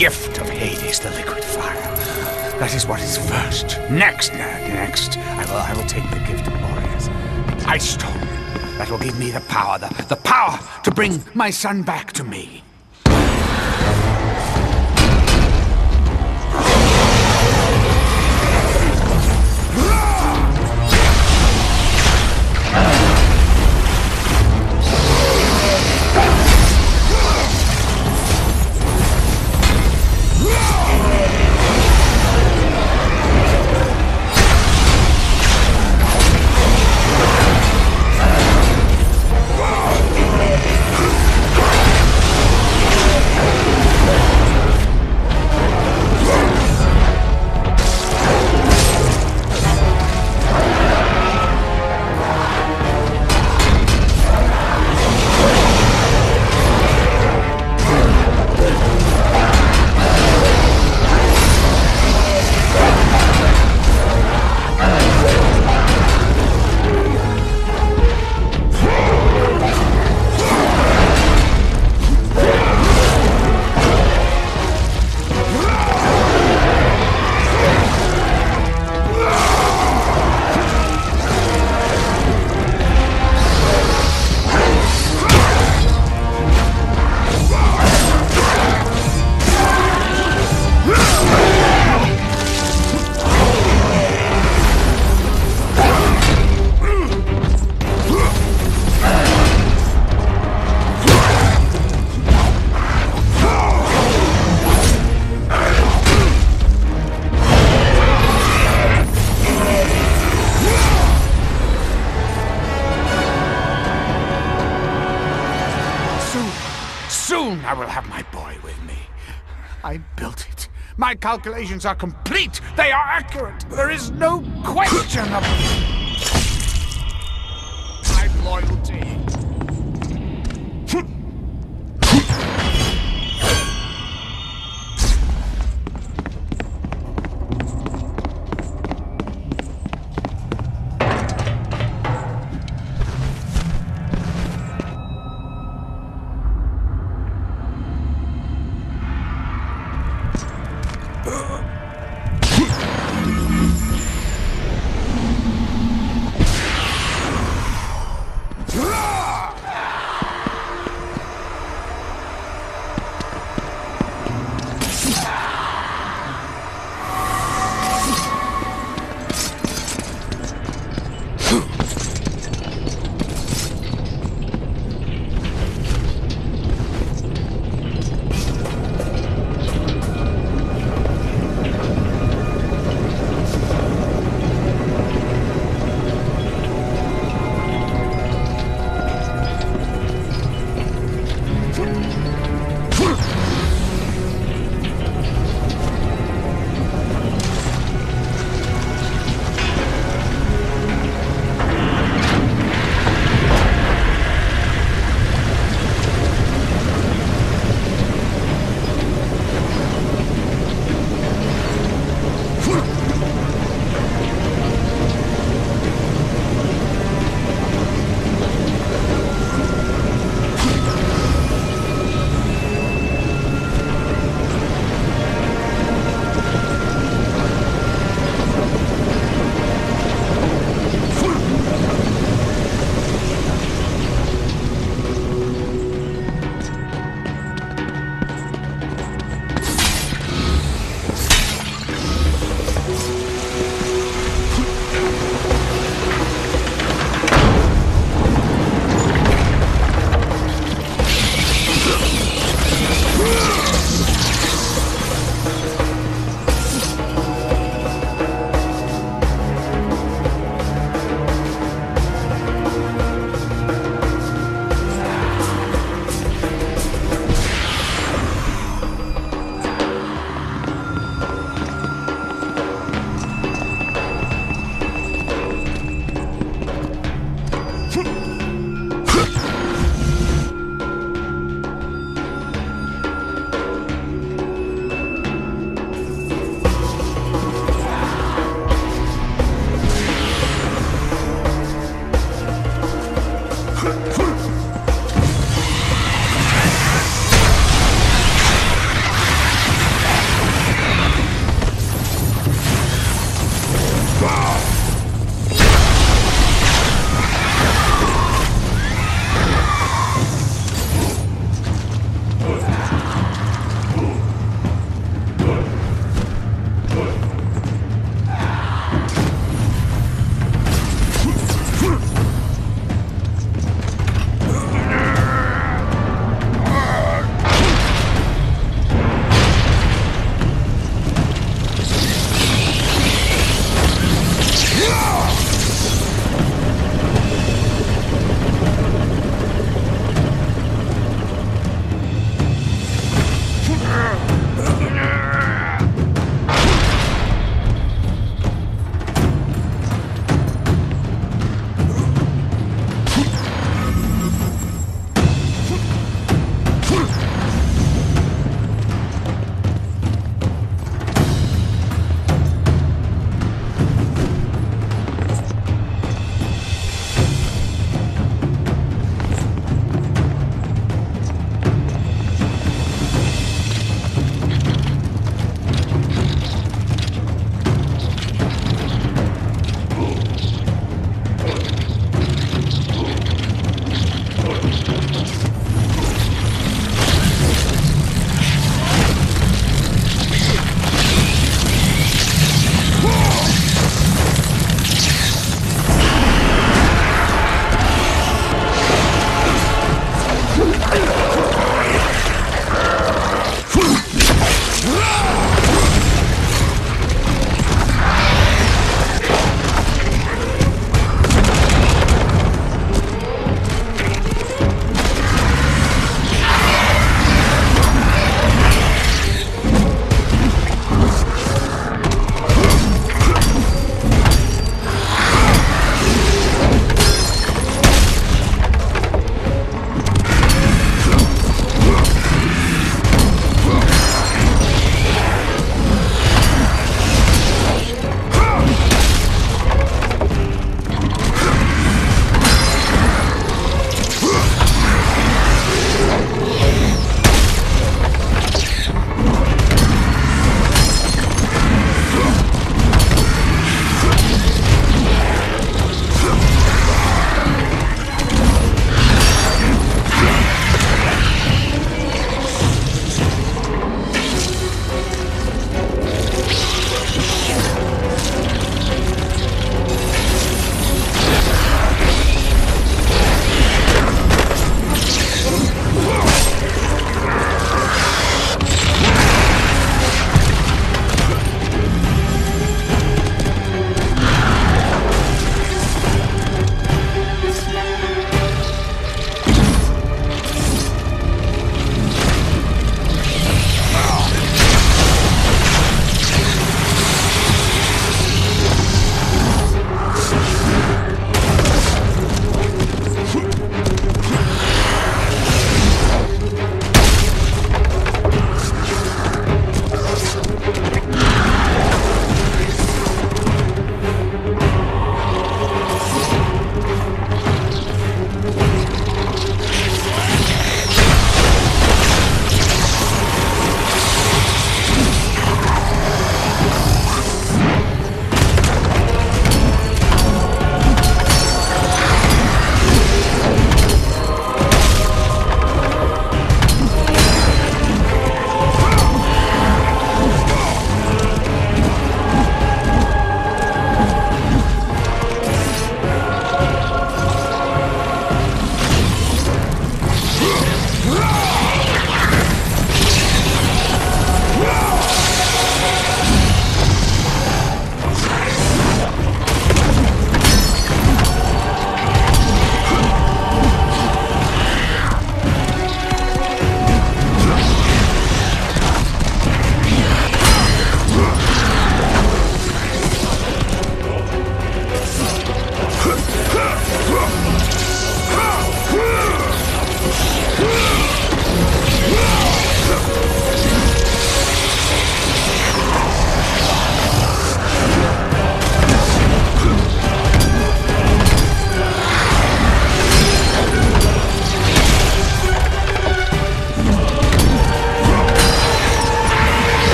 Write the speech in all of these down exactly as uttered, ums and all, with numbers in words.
gift of Hades, the liquid fire. That is what is first. Next, nerd, next, I will, I will take the gift of Boreas. The ice stone. That will give me the power, the, the power to bring my son back to me. Soon I will have my boy with me. I built it. My calculations are complete. They are accurate. There is no question of my loyalty. Ah!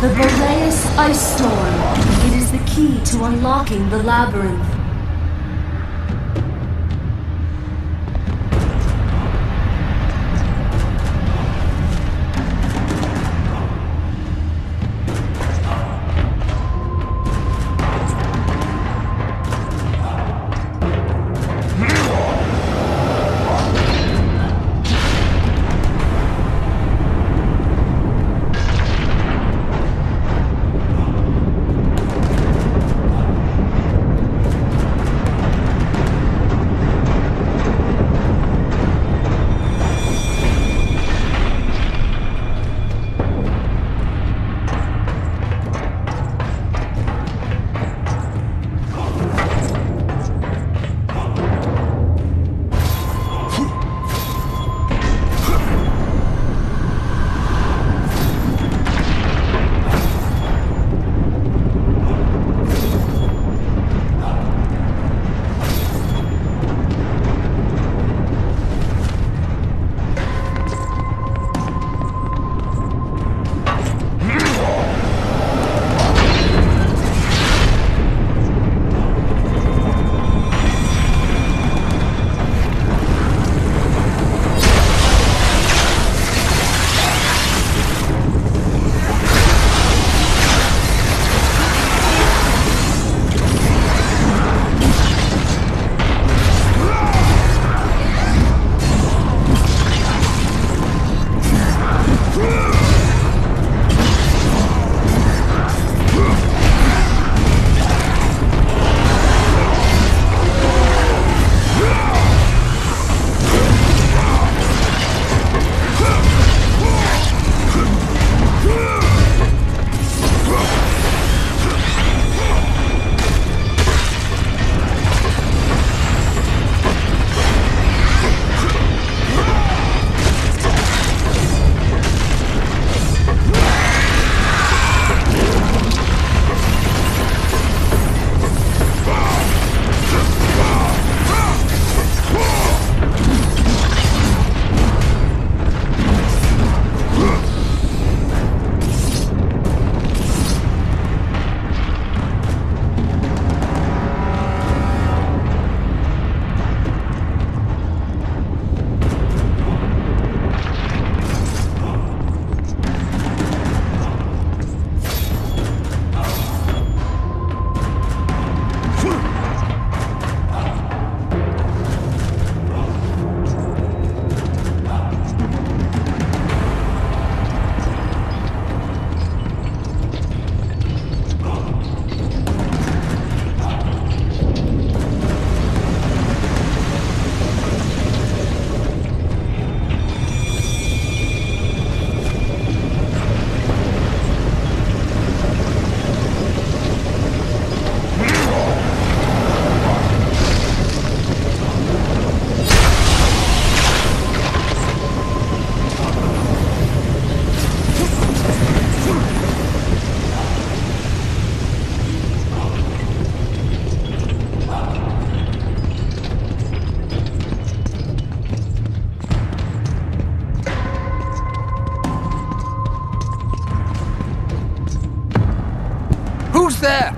The Boreas Ice Storm. It is the key to unlocking the labyrinth. Who's there?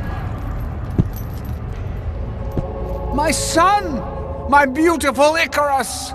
My son! My beautiful Icarus!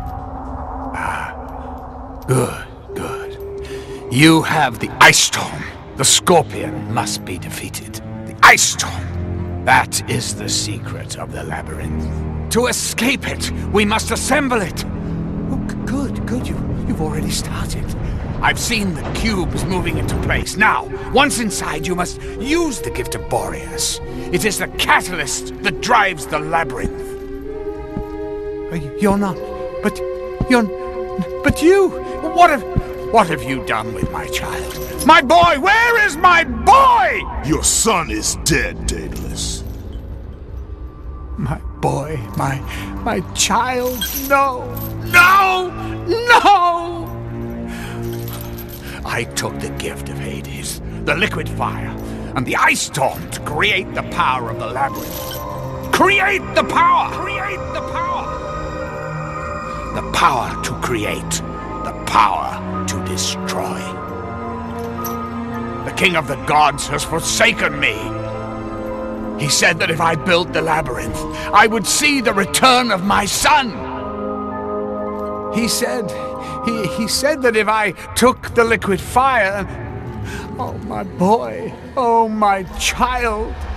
Ah, good, good. You have the Ice Storm. The Scorpion must be defeated. The Ice Storm. That is the secret of the labyrinth. To escape it, we must assemble it. Oh, g- good, good. You, you've already started. I've seen the cubes moving into place. Now, once inside, you must use the gift of Boreas. It is the catalyst that drives the labyrinth. You're not... But... You're... But you... What have... What have you done with my child? My boy! Where is my boy? Your son is dead, Daedalus. My boy, my... my child, no! No! No! I took the gift of Hades, the liquid fire, and the ice storm to create the power of the labyrinth. Create the power! Create the power! The power to create, the power to destroy. the king of the gods, has forsaken me. He said that if I built the labyrinth, I would see the return of my son. He said, he, he said that if I took the liquid fire, oh, my boy, oh, my child,